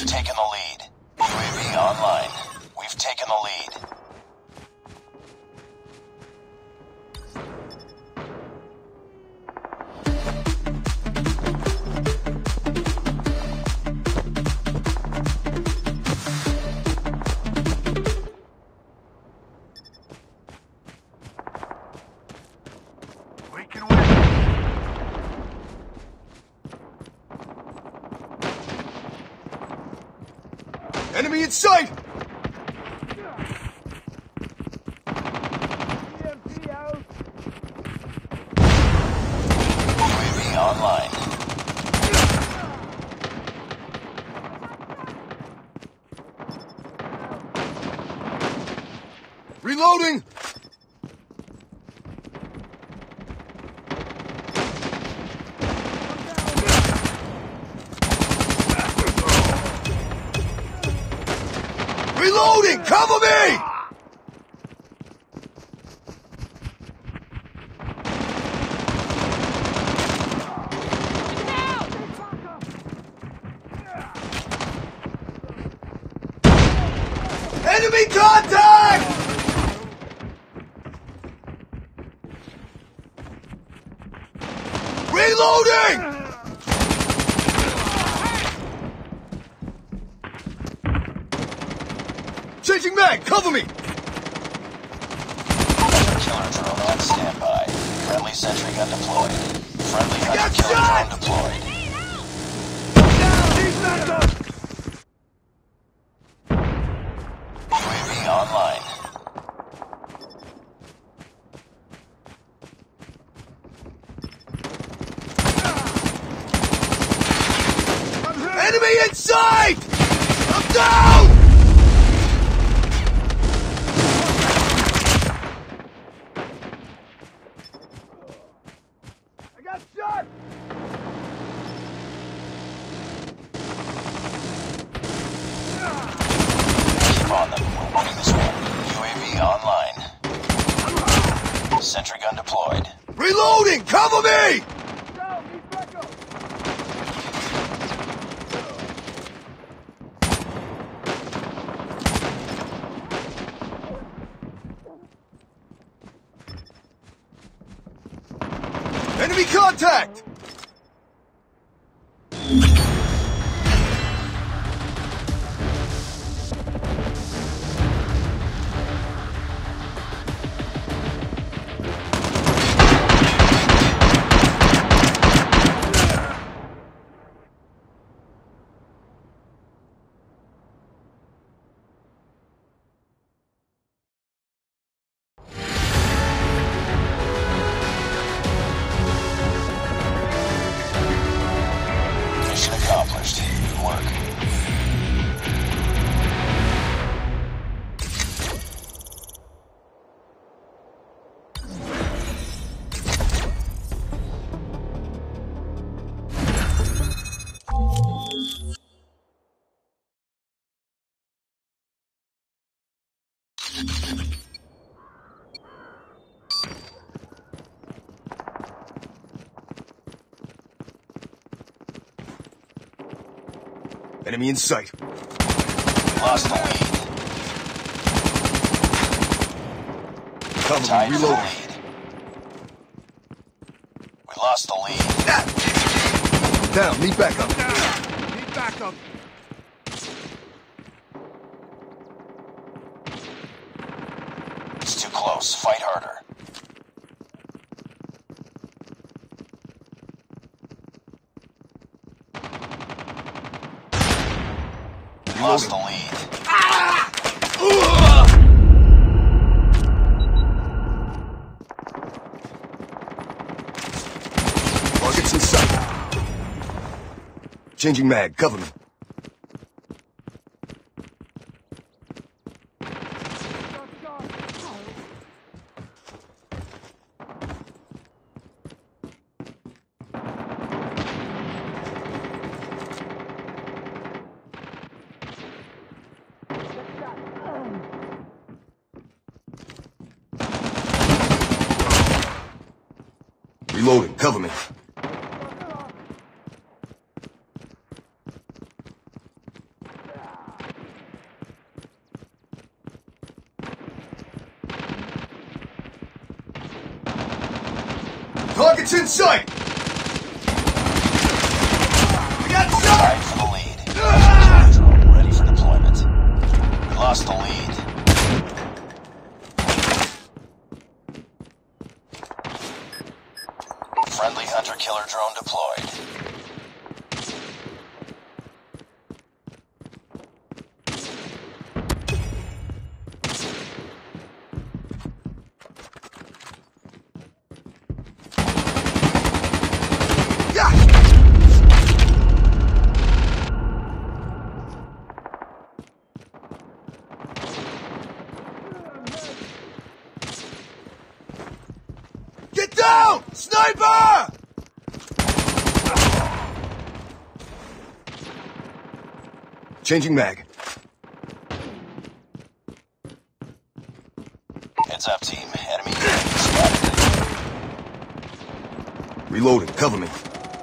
taken the lead. UAV online. We've taken the lead. Enemy in sight! UAV online. Reloading! Reloading! Cover me! Enemy contact! Reloading! Changing mag! Cover me! Killer drone on standby. Friendly sentry gun deployed. Friendly hunter killer drone deployed. UAV online. Enemy in sight! I'm down! I got shot! Keep on them. We're winning this one. UAV online. Sentry gun deployed. Reloading! Cover me! Enemy contact! Mission accomplished. Good work. Enemy in sight. Lost the lead. Cover Tied me, for the reloading. lead. We lost the lead. Down, need backup. Need backup. It's too close. Fight harder. Lost the lead. Targets in sight. Changing mag, cover me. Reloading, cover me. Target's in sight! We got Tied shot! for the lead. Killer drone ready for deployment. We lost the lead. Friendly hunter-killer drone deployed. Get down! Sniper! Changing mag. Heads up, team. Enemy spotted. Reloading. Cover me.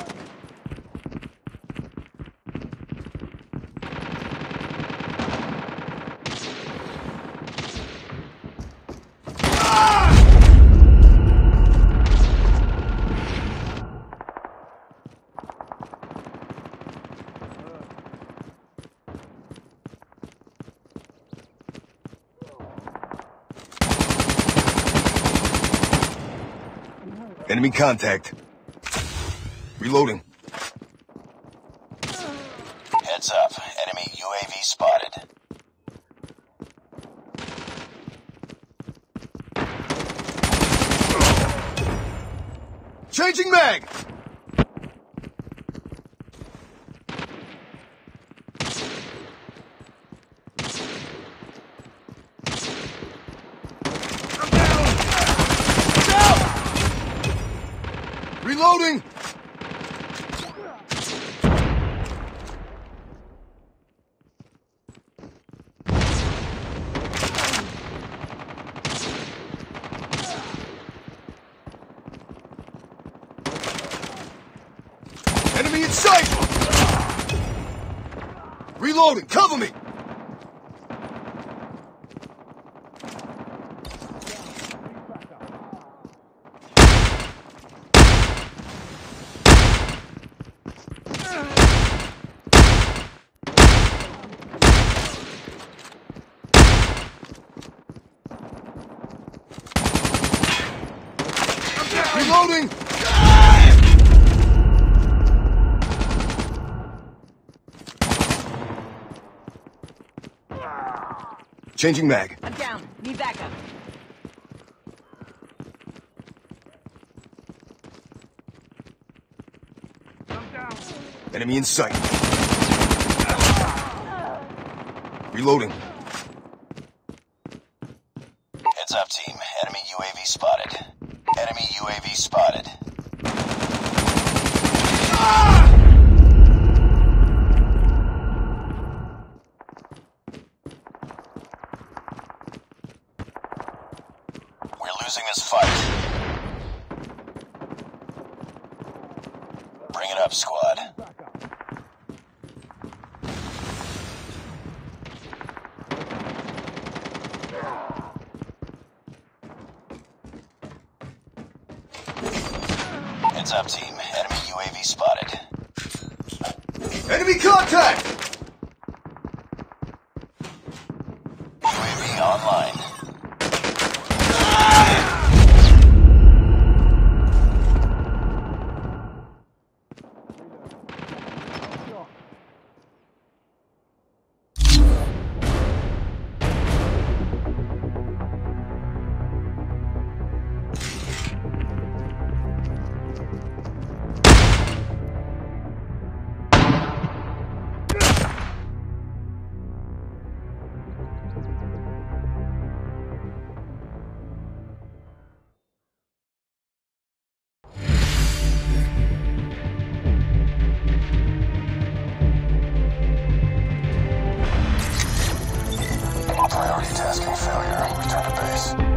Enemy contact. Reloading. Heads up. Enemy UAV spotted. Changing mag! Reloading! Enemy in sight! Reloading! Cover me! Reloading! Changing mag. I'm down. Need backup. I'm down. Enemy in sight. Reloading. Heads up, team. Enemy UAV spotted. Enemy UAV spotted. We're losing this fight. Bring it up, squad. Heads up, team. Enemy UAV spotted. Enemy contact! UAV online. Priority tasking failure. Return to base.